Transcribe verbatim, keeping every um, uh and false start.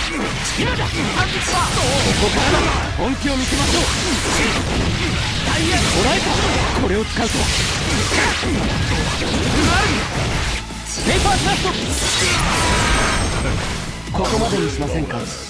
今だ。ここからだ。本気を見せましょう。ダイヤ捉えた。これを使うとペーパースラッシュ。ここまでにしませんか。